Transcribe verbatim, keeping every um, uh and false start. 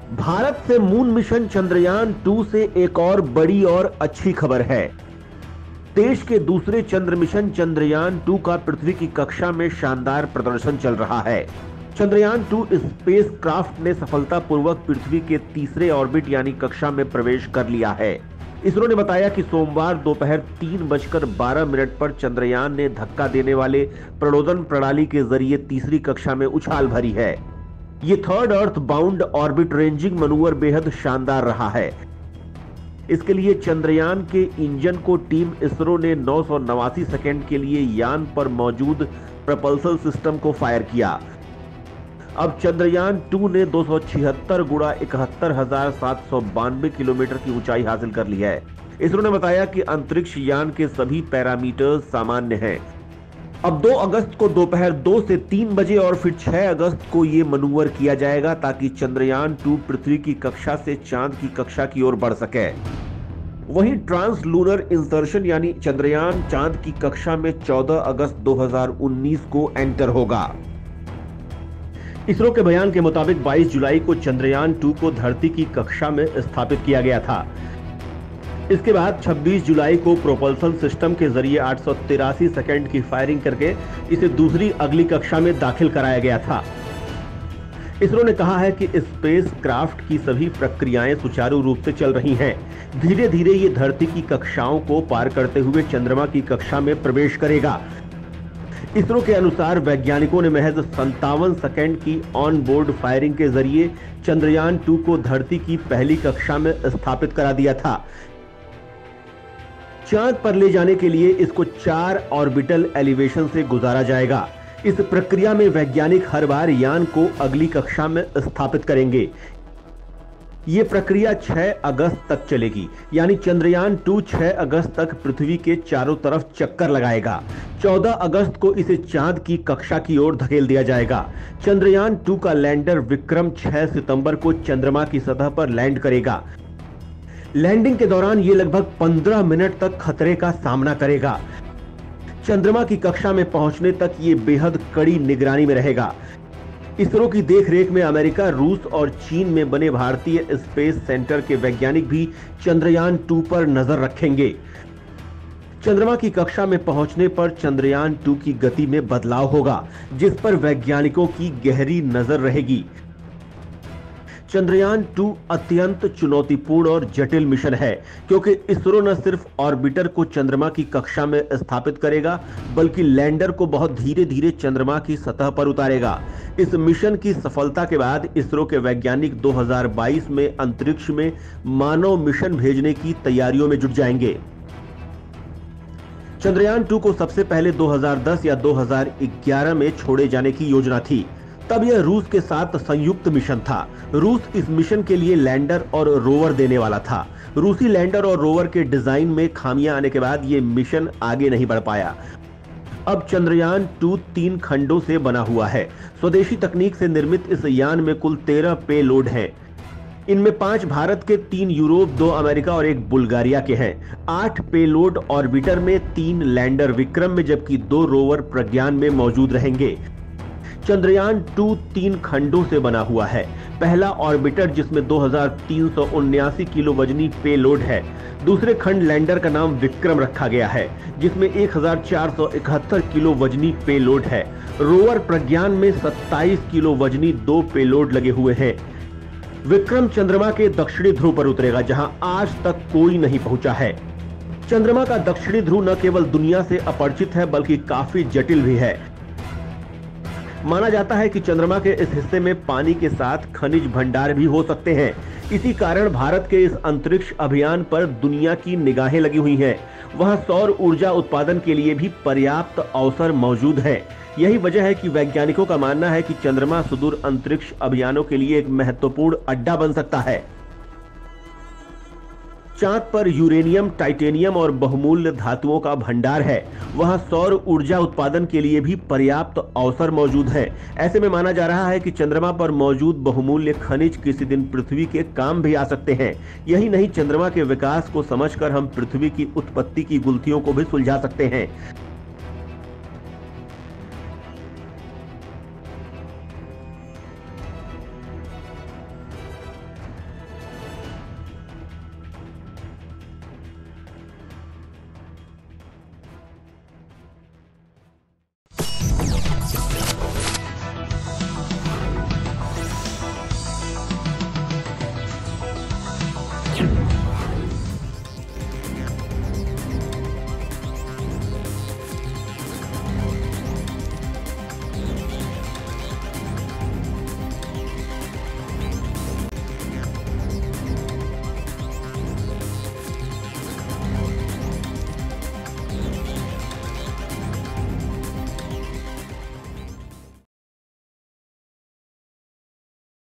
भारत से moon mission Chandrayaan to से एक और बड़ी और अच्छी खबर है। देश के दूसरे चंद्र मिशन चंद्रयान टू का पृथ्वी की कक्षा में शानदार प्रदर्शन चल रहा है। चंद्रयान टू स्पेस क्राफ्ट ने सफलतापूर्वक पृथ्वी के तीसरे ऑर्बिट यानी कक्षा में प्रवेश कर लिया है। इसरो ने बताया कि सोमवार दोपहर तीन बजकर बारह मिनट पर चंद्रयान ने धक्का देने वाले प्रणोदन प्रणाली के जरिए तीसरी कक्षा में उछाल भरी है। ये third earth bound orbit raising manoeuvre बेहद शानदार रहा है। इसके लिए चंद्रयान के इंजन को टीम इसरो ने नौ सौ नवासी सेकेंड के लिए यान पर मौजूद प्रपल्सन सिस्टम को फायर किया। अब चंद्रयान टू ने दो सौ छिहत्तर गुणा इकहत्तर हजार सात सौ बानवे किलोमीटर की ऊंचाई हासिल कर ली है। इसरो ने बताया कि अंतरिक्ष यान के सभी पैरामीटर्स सामान्य हैं। अब दो अगस्त को दोपहर दो से तीन बजे और फिर छह अगस्त को ये मनूवर किया जाएगा ताकि चंद्रयान टू पृथ्वी की कक्षा से चांद की कक्षा की ओर बढ़ सके। वहीं ट्रांस लूनर इंसर्शन यानी चंद्रयान चांद की कक्षा में चौदह अगस्त दो हज़ार उन्नीस को एंटर होगा। इसरो के बयान के मुताबिक बाईस जुलाई को चंद्रयान टू को धरती की कक्षा में स्थापित किया गया था। इसके बाद छब्बीस जुलाई को प्रोपल्सन सिस्टम के जरिए आठ सौ तिरासी सेकेंड की फायरिंग करके इसे दूसरी अगली कक्षा में दाखिल कराया गया था। इसरो ने कहा है कि स्पेस क्राफ्ट की सभी प्रक्रियाएं सुचारू रूप से चल रही हैं। धीरे धीरे ये धरती की कक्षाओं को पार करते हुए चंद्रमा की कक्षा में प्रवेश करेगा। इसरो के अनुसार वैज्ञानिकों ने महज संतावन सेकेंड की ऑन बोर्ड फायरिंग के जरिए चंद्रयान टू को धरती की पहली कक्षा में स्थापित करा दिया था। चांद पर ले जाने के लिए इसको चार ऑर्बिटल एलिवेशन से गुजारा जाएगा। इस प्रक्रिया में वैज्ञानिक हर बार यान को अगली कक्षा में स्थापित करेंगे। ये प्रक्रिया छह अगस्त तक चलेगी, यानी चंद्रयान टू छह अगस्त तक पृथ्वी के चारों तरफ चक्कर लगाएगा। चौदह अगस्त को इसे चांद की कक्षा की ओर धकेल दिया जाएगा। चंद्रयान टू का लैंडर विक्रम छह सितंबर को चंद्रमा की सतह पर लैंड करेगा। लैंडिंग के दौरान ये लगभग पंद्रह मिनट तक खतरे का सामना करेगा। चंद्रमा की कक्षा में पहुंचने तक ये बेहद कड़ी निगरानी में रहेगा। इसरो की देखरेख में अमेरिका, रूस और चीन में बने भारतीय स्पेस सेंटर के वैज्ञानिक भी चंद्रयान टू पर नजर रखेंगे। चंद्रमा की कक्षा में पहुंचने पर चंद्रयान टू की गति में बदलाव होगा, जिस पर वैज्ञानिकों की गहरी नजर रहेगी। चंद्रयान टू अत्यंत चुनौतीपूर्ण और जटिल मिशन है, क्योंकि इसरो न सिर्फ ऑर्बिटर को चंद्रमा की कक्षा में स्थापित करेगा, बल्कि लैंडर को बहुत धीरे धीरे चंद्रमा की सतह पर उतारेगा। इस मिशन की सफलता के बाद इसरो के वैज्ञानिक दो हज़ार बाईस में अंतरिक्ष में मानव मिशन भेजने की तैयारियों में जुट जाएंगे। चंद्रयान टू को सबसे पहले दो हज़ार दस या दो हज़ार ग्यारह में छोड़े जाने की योजना थी। तब यह रूस के साथ संयुक्त मिशन था। रूस इस मिशन के लिए लैंडर और रोवर देने वाला था। रूसी लैंडर और रोवर के डिजाइन में खामियां आने के बाद यह मिशन आगे नहीं बढ़ पाया। अब चंद्रयान टू तीन खंडों से बना हुआ है। स्वदेशी तकनीक से निर्मित इस यान में कुल तेरह पेलोड हैं। इनमें पांच भारत के, तीन यूरोप, दो अमेरिका और एक बुल्गारिया के हैं। आठ पेलोड ऑर्बिटर में, तीन लैंडर विक्रम में, जबकि दो रोवर प्रज्ञान में मौजूद रहेंगे। चंद्रयान टू तीन खंडों से बना हुआ है। पहला ऑर्बिटर, जिसमें दो हज़ार तीन सौ उन्यासी किलो वजनी पेलोड है। दूसरे खंड लैंडर का नाम विक्रम रखा गया है, जिसमें एक हज़ार चार सौ इकहत्तर किलो वजनी पेलोड है। रोवर प्रज्ञान में सत्ताईस किलो वजनी दो पेलोड लगे हुए हैं। विक्रम चंद्रमा के दक्षिणी ध्रुव पर उतरेगा, जहां आज तक कोई नहीं पहुंचा है। चंद्रमा का दक्षिणी ध्रुव न केवल दुनिया से अपरिचित है, बल्कि काफी जटिल भी है। माना जाता है कि चंद्रमा के इस हिस्से में पानी के साथ खनिज भंडार भी हो सकते हैं। इसी कारण भारत के इस अंतरिक्ष अभियान पर दुनिया की निगाहें लगी हुई हैं। वहां सौर ऊर्जा उत्पादन के लिए भी पर्याप्त अवसर मौजूद है। यही वजह है कि वैज्ञानिकों का मानना है कि चंद्रमा सुदूर अंतरिक्ष अभियानों के लिए एक महत्वपूर्ण अड्डा बन सकता है। चांद पर यूरेनियम, टाइटेनियम और बहुमूल्य धातुओं का भंडार है। वहां सौर ऊर्जा उत्पादन के लिए भी पर्याप्त अवसर मौजूद है। ऐसे में माना जा रहा है कि चंद्रमा पर मौजूद बहुमूल्य खनिज किसी दिन पृथ्वी के काम भी आ सकते हैं। यही नहीं, चंद्रमा के विकास को समझकर हम पृथ्वी की उत्पत्ति की गुत्थियों को भी सुलझा सकते हैं।